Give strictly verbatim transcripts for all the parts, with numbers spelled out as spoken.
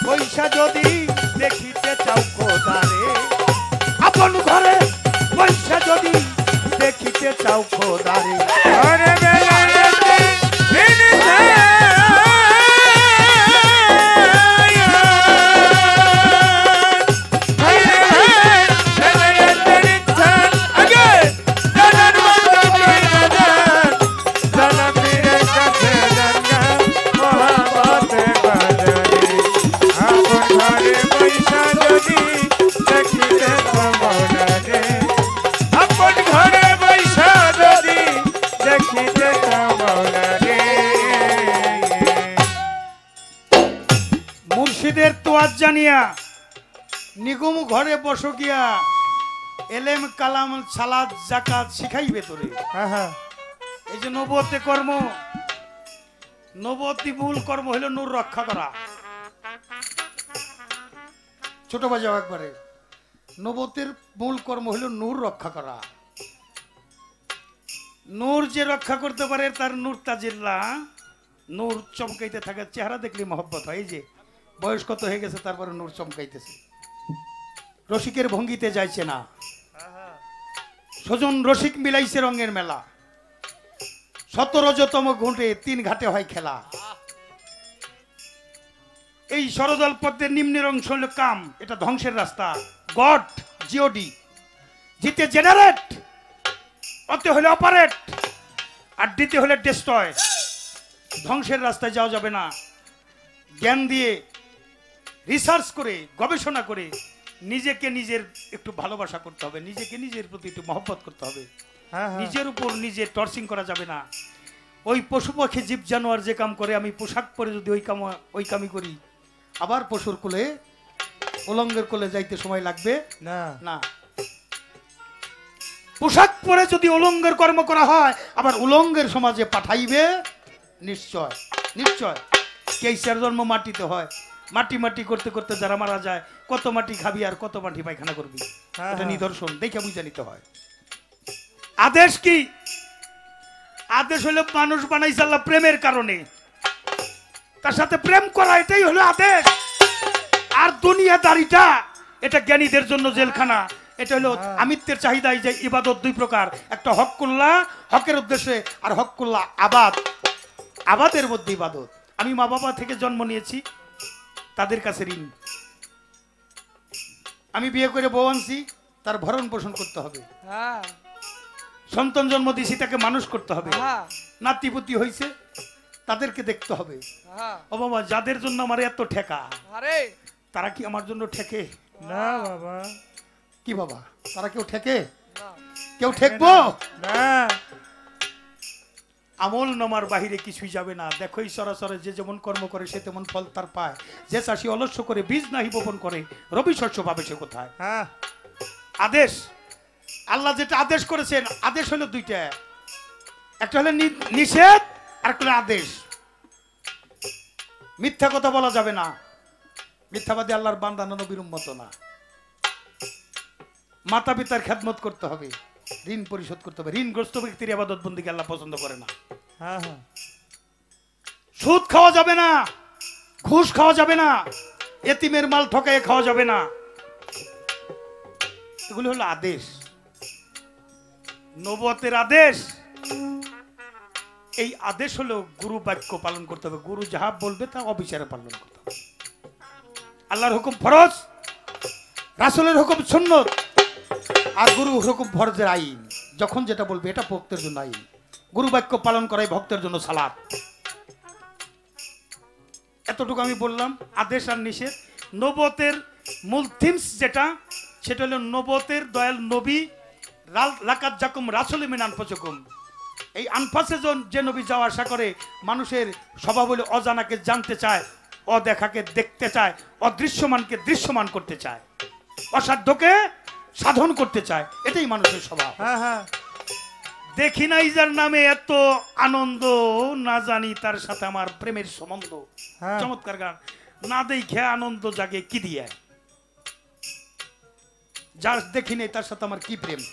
পয়সা যদি দেখিতে চাও খোদারে, আপন ঘরে পয়সা যদি দেখিতে চাও খোদারে, ঘরে বেলায়েতে ফিরিতে মুর্শিদের তোয়াজ জানিয়া নিগম ঘরে বসো গিয়া, এলেম কালাম সালাদ জাকাত শিখাইবে তোরে। এই যে নবতে কর্ম, নবতি মূল কর্ম হইল নূর রক্ষা করা। ছোট বাজাও একবারে, নবতের মূল কর্ম হইল নূর রক্ষা করা। নূর যে রক্ষা করতে পারে তার নূর তাজিল্লা, নূর চমকাইতে থাকে, চেহারা দেখলে মহব্বত হয়। এই যে বয়স কত হয়ে গেছে তারপরে নূর চমকাইতেছে, রসিকের ভঙ্গিতে যাইছে না। সজন রসিক মিলাইছে রঙের মেলা, সতেরোতম ঘুঁটে তিন ঘাটে হয় খেলা। এই সরদল পদ্মের নিম্নের অংশ হল কাম, এটা ধ্বংসের রাস্তা। গড জিওডি, জিতে জেনারেট, অতে হলে অপারেট, আর ডিতে হলে ডেস্ট্রয়। ধ্বংসের রাস্তায় যাওয়া যাবে না। জ্ঞান দিয়ে রিসার্চ করে গবেষণা করে নিজেকে নিজের একটু ভালোবাসা করতে হবে, নিজেকে নিজের প্রতি একটু মহব্বত করতে হবে। নিজের উপর নিজে টর্চিং করা যাবে না। ওই পশু পাখি জীব জানোয়ার যে কাম করে, আমি পোশাক পরে যদি ওই কাম ওই কামই করি, আবার পশুর কোলে উলঙ্গের কোলে যাইতে সময় লাগবে না। না, পোশাক পরে যদি উলঙ্গের কর্ম করা হয়, আবার উলঙ্গের সমাজে পাঠাইবে নিশ্চয় নিশ্চয়। কেইসার জন্ম মাটিতে হয়, মাটি মাটি করতে করতে যারা মারা যায়, কত মাটি খাবি আর কত মাটি পায়খানা করবি, এটা নিদর্শন দেখে বুঝে নিতে হয়। আদেশ কি? আদেশ হলো মানুষ বানাইছে আল্লাহ প্রেমের কারণে, তার সাথে প্রেম করা, এটাই হলো আদেশ। আর দুনিয়াদারিটা এটা জ্ঞানীদের জন্য জেলখানা। এটা হলো আমিত্বের চাহিদাই যে ইবাদত দুই প্রকার, একটা হক্কুল্লাহ হকের উদ্দেশ্যে, আর হক্কুল্লাহ আবাদ, আবাদের মধ্যে ইবাদত। আমি মা বাবা থেকে জন্ম নিয়েছি, তাদের কাছে ঋণ। আমি বিয়ে করে বউ আনছি, তার ভরণ পোষণ করতে হবে। সন্তান জন্ম দিয়েছি, তাকে মানুষ করতে হবে। নাতিপুতি হয়েছে, তাদেরকে দেখতে হবে। ও বাবা, যাদের জন্য আমার এত ঠেকা, তারা কি আমার জন্য ঠেকে? না বাবা। কি বাবা, তারা কেউ ঠেকে? কেউ ঠেকবো না। আমল নামার বাহিরে কিছুই যাবে না। দেখোই সরাসরি যে যেমন কর্ম করে সে তেমন ফল তার পায়। যে চাষি অলস্য করে বীজ নাহি বপন করে, রবি শস্য পাবে সে কোথায়? আদেশ, আল্লাহ যেটা আদেশ করেছেন, আদেশ হলো দুইটা, একটা হলো নিষেধ আর একটা হলো আদেশ। মিথ্যা কথা বলা যাবে না, মিথ্যাবাদী আল্লাহর বান্দা না, নবীর উম্মত না। মাতা পিতার খেদমত করতে হবে, ঋণ পরিশোধ করতে হবে। ঋণগ্রস্ত ব্যক্তির ইবাদত বন্দেগী আল্লাহ পছন্দ করে না। সুদ খাওয়া যাবে না, ঘুষ খাওয়া যাবে না, এতিমের মাল ঠকাইয়ে খাওয়া যাবে না। এগুলো হলো আদেশ, নবুয়তের আদেশ। এই আদেশ হলো গুরু বাক্য পালন করতে হবে। গুরু যাহা বলবে তা অবিচারে পালন করতে হবে। আল্লাহর হুকুম ফরজ, রাসূলের হুকুম সুন্নত, আর গুরু হুকুম ফরজের আইন। যখন যেটা বলবে এটা ভক্তের জন্য আইন। গুরু বাক্য পালন করাই ভক্তের জন্য সালাত। এতটুকু আমি বললাম আদেশ আর নিষেধ। নবুয়তের মূল থিমস যেটা, সেটা হলো নবুয়তের দয়াল নবী লাকাত জাকুম রাসূলুম মিন আনফুসিকুম। এই আনফাসে যে নবী যাওয়া আশা করে, মানুষের স্বভাব হলো অজানাকে জানতে চায়, অদেখাকে দেখতে চায়, অদৃশ্যমানকে দৃশ্যমান করতে চায়, অসাধ্যকে সাধন করতে চায়। এটাই মানুষের স্বভাব। হ্যাঁ হ্যাঁ। দেখি নাই যার নামে এত আনন্দ, না জানি তার সাথে আমার প্রেমের সম্বন্ধ। চমৎকার গান। না দেখে আনন্দ জাগে কি দিয়ে, যার দেখি নেই তার সাথে আমার কি প্রেম।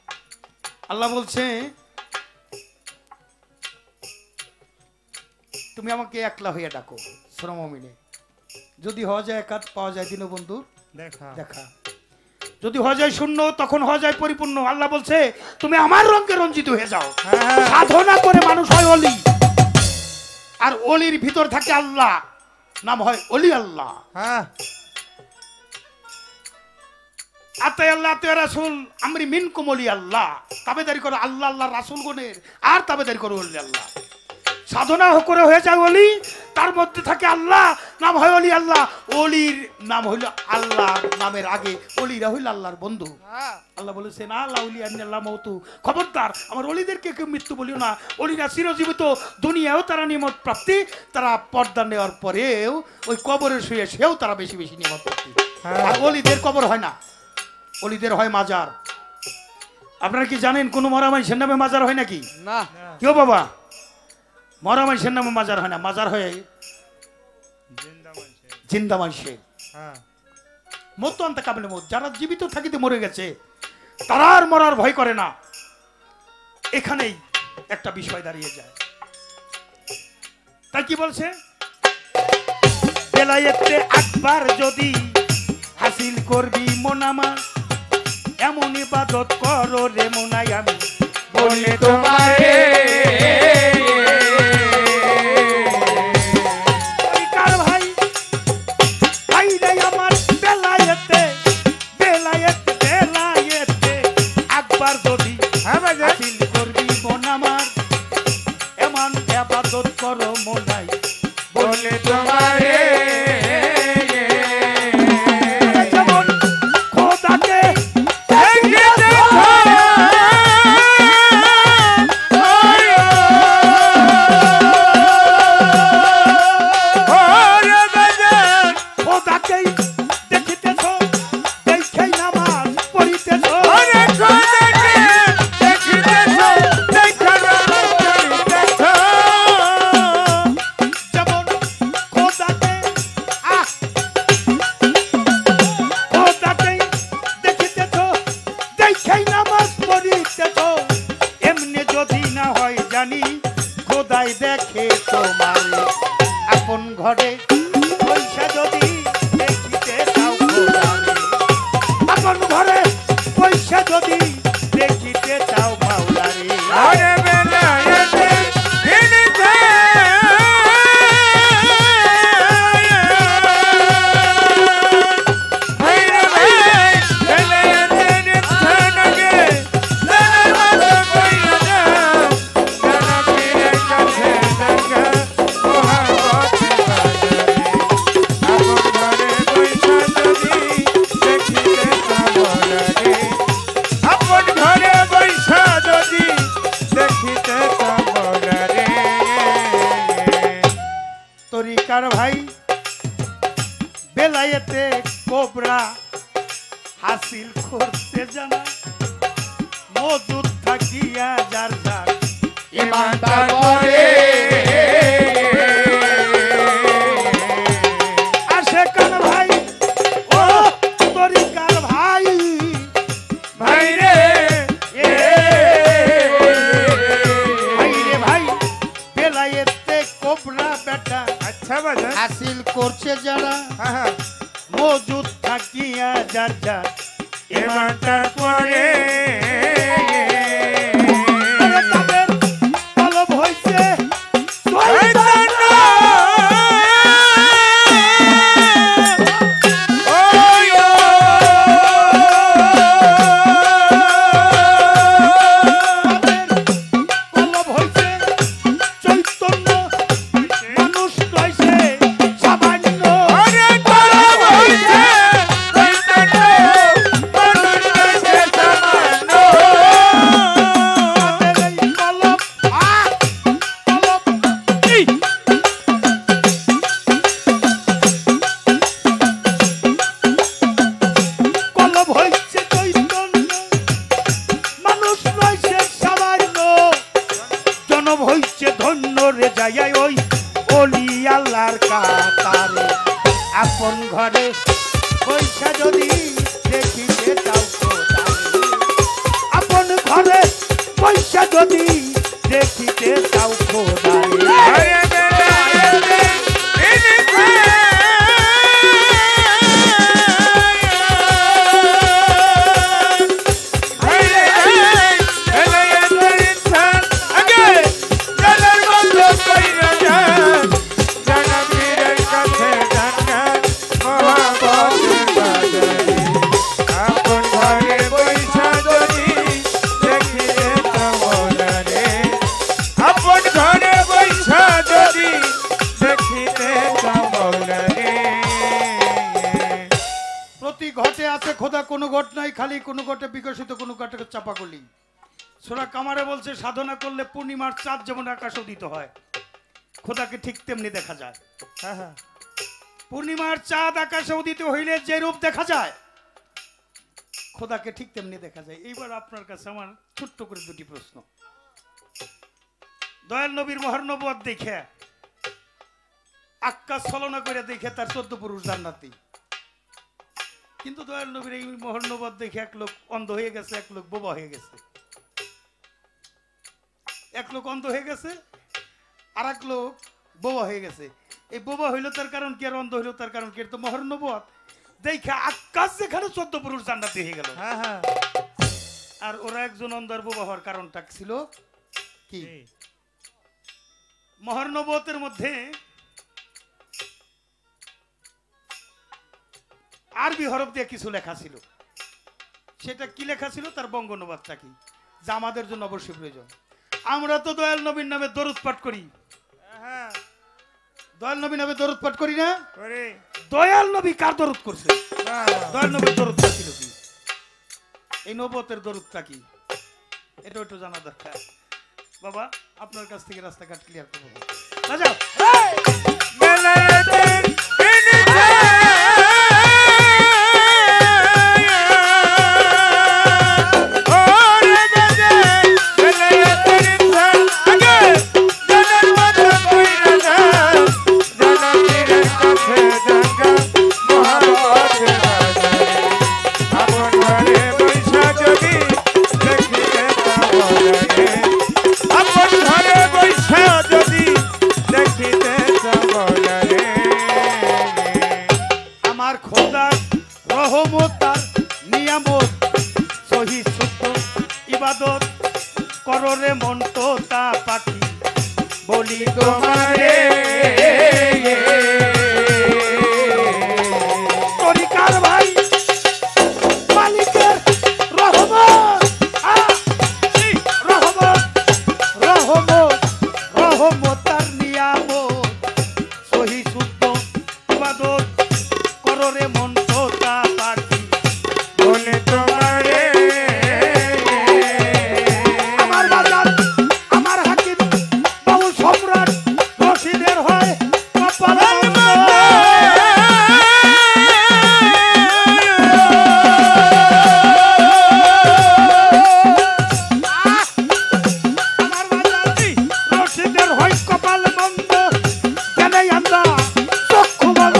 আল্লাহ বলছে তুমি আমাকে একলা হয়ে ডাকো শ্রমমিনে, যদি হওয়া যায় একাত পাওয়া যায় দীনবন্ধু দেখা দেখা, যদি হওয়া যায় শূন্য তখন হওয়া যায় পরিপূর্ণ। আল্লাহ বলছে তুমি আমার রঙে রঞ্জিত হয়ে যাও। হ্যাঁ। সাধনা করে মানুষ হয় অলি, আর অলির ভিতর থাকে আল্লাহ, নাম হয় অলি আল্লাহ। হ্যাঁ আতাই আল্লাহ আতাই রাসূল আমরি মিনকুম অলি আল্লাহ, তাবেদারি করো আল্লাহ আল্লাহ রাসূল গণের, আর তাবেদারি করো অলি আল্লাহ। সাধনা করে হয়ে যায় অলি, তার মধ্যে থাকে আল্লাহ, নাম হয় অলি আল্লাহ। অলির নাম হইল আল্লাহ, নামের আগে অলিরা হইল আল্লাহর বন্ধু। আল্লাহ বলেছেন আল্লাহ অলি আল্লাহ মৌতু, খবরদার আমার অলিদেরকে কেউ মৃত্যু বলিও না। অলিরা চিরজীবিত, দুনিয়াও তারা নিয়মত প্রাপ্তি, তারা পর্দা নেওয়ার পরেও ওই কবরে শুয়ে সেও তারা বেশি বেশি নিয়মত প্রাপ্তি। আর অলিদের কবর হয় না, অলিদের হয় মাজার। আপনারা কি জানেন কোন মরা মানুষের নামে মাজার হয় নাকি? না কেউ বাবা, মরা মানুষের নামে মাজার হয় না, মাজার হয় জিন্দা মানুষ। জিন্দা মানুষের। হ্যাঁ মতো আনতে কাবিলে মত, যারা জীবিত থাকিতে মরে গেছে তারা আর মরার ভয় করে না। এখানেই একটা বিষয় দাঁড়িয়ে যায়। তাই কি বলছে, বেলায়েতে আকবার যদি হাসিল করবি মোনামা, এমন ইবাদত করো রে মোনাই আমি বলে তোমারে। ওই কার ভাই ভাই রে আমার বেলায়েতে বেলায়েতে বেলায়েতে আকবার যদি হ্যাঁ বাজার হাসিল করবি মোনামার, এমন ইবাদত করো মোনাই বলে তোমারে। যেমন খোদাকে খোদাকেই দেখিতেছ, দেখেই নামাজ পড়িতেছ। যেমন খোদাকে আহ খোদাকেই দেখিতেছ, দেখেই নামাজ পড়িতেছ। এমনি যদি না হয় জানি খোদাই দেখে তোমারে, আপন ঘরে পয়সা যদি দেখিতে চাও খোদারে, আপন ঘরে পয়সা যদি দেখিতে চাও মাওলারে। আরে বেলায়েতে বিনিতে হাইরে ভাই বেলায়েতে নিছানগে জানা কইরা জানা পীরের কাছে দেখা মহাবতে বাজারে, আপন ঘরে বৈশা যদি দেখিতে চাবলারে, আপন ঘরে বৈশা যদি দেখিতে চাবলারে। তরিকার ভাই বেলায়েতে কোবরা হাসিল করতে জানা, মজুদ থাকিয়া যার যার ইমান তারপরে আসে কান ভাই, ও তরিকার ভাই ভাইরে এ ভাই রে ভাই বেলায়েতে কোবরা বেটা আচ্ছা বাজার হাসিল করছে যারা, হ্যাঁ হ্যাঁ মজুদ থাকিয়া যার যার ইমান তারপরে আরে তাদের তলব হইছে শয়তান ওই ও তলব হইছে চৈতন্য, মানুষ রয়েছে সামান্য। আরে তোরা বলছে শয়তান মানুষ হইছে সামান্য। তাদের এই তলব আহ তলব এই কলব হইছে চৈতন্য, মানুষ রয়েছে সামান্য। জনম হইছে ধন্য রে যাই ওই অলি আল্লাহর কাতারে, আপন ঘরে পয়সা যদি দেখিতে চাও খোদারে, আপন ঘরে পয়সা যদি দেখিতে চাও খোদারে। আরে বেলায়েতে খোদা কোনো ঘট নাই, খালি কোনো ঘটে বিকশিত কোনো ঘটে চাপা করলি। সূরা কামারে বলছে সাধনা করলে পূর্ণিমার চাঁদ যেমন আকাশে উদিত হয়, খোদাকে ঠিক তেমনি দেখা যায়। হ্যাঁ হ্যাঁ পূর্ণিমার চাঁদ আকাশে উদিত হইলে যে রূপ দেখা যায়, খোদাকে ঠিক তেমনি দেখা যায়। এইবার আপনার কাছে আমার ছোট্ট করে দুটি প্রশ্ন। দয়াল নবীর মহানবুয়ত দেখে, আকাশ ছলনা করে দেখে তার চোদ্দ পুরুষ জান্নাতি, কিন্তু দয়াল নবীর এই মহানবুয়ত দেখে এক লোক অন্ধ হয়ে গেছে, এক লোক বোবা হয়ে গেছে। এক লোক অন্ধ হয়ে গেছে, আর এক লোক বোবা হয়ে গেছে। এই বোবা হইল তার কারণ কি, আর অন্ধ হইল তার কারণ কি? তো মহানবুয়ত দেখে আকাশ যেখানে চোদ্দ পুরুষ জান্নাতি হয়ে গেল, হ্যাঁ হ্যাঁ আর ওরা একজন অন্ধ আর বোবা হওয়ার কারণটা ছিল কি? মহানবুয়তের মধ্যে আরবি হরফ দিয়ে কিছু লেখা ছিল। সেটা কি লেখা ছিল, তার বঙ্গানুবাদটা কি, যা আমাদের জন্য অবশ্যই প্রয়োজন। আমরা তো দয়াল নবীর নামে দরুদ পাঠ করি, হ্যাঁ দয়াল নবীর নামে দরুদ পাঠ করি না? করে দয়াল নবী কার দরুদ করছে? বাহ দয়াল নবীর দরুদটা ছিল কি? এই নবুয়তের দরুদটা কি, এটা একটু জানা দরকার। বাবা আপনার কাছ থেকে রাস্তাঘাট ক্লিয়ার করবো। রাজা বেলায়েতের আমার খোদার রহমত তার নিয়ামত, সহি শুদ্ধ ইবাদত কররে মন তো তা পাখি বলি তোমারে। তরিকার ভাই মালিকের রহমত, আহ, এই রহমত রহমত রহমত তার নিয়ামত, সহি শুদ্ধ ইবাদত কররে মন তো তা পাখি বলে তোমারে আমার বাজার আমার হাকিম বাবু সম্রাট রশিদের হয় কপাল মন্দ। আমার বাজার রশিদের হয় কপাল মন্দ, জানে আমরা চক্ষু বন্ধ।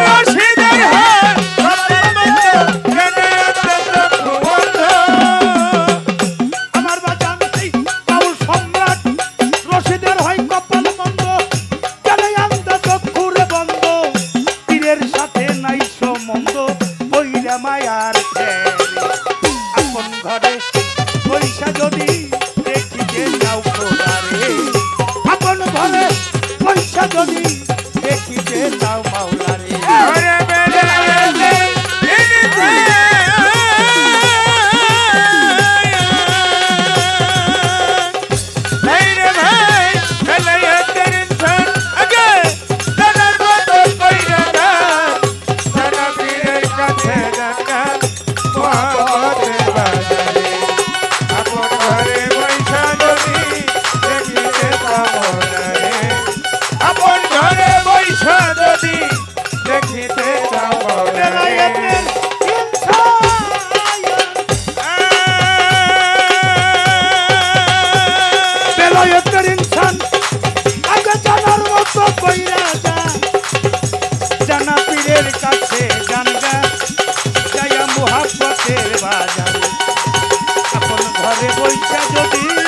আমার বাজান বাবু সম্রাট রশিদের হয় কপাল মন্দ, জানে আমরা চক্ষুরে বন্ধ। পীরের সাথে নাই সম্বন্ধ, বইরা মায়ার ফেরে। আপন ঘরে পয়সা যদি দেখিতে যাও খোদারে, আপন ঘরে পয়সা যদি দেখিতে যাও মাওলারে। ঘরে বেলায়েতের ভাই রে ভাই বেলায়েতের ইনসান আগে জানার মতো কইরা না, জানা পীরের কাছে জানা মহাপথের বাজারে। আপন ঘরে বৈশা যদি দেখিতে পাবো না রে, আপন ঘরে বৈশা যদি দেখিতে পাবো না রে। বেলায়েতের ইনসান, বেলায়েতের ইনসান আগে জানার মতো কইরা যা, জানা পীরের কাছে জানগা যাইয়া মুহাব্বতের বাজারে। আপন ঘরে বইসা যদি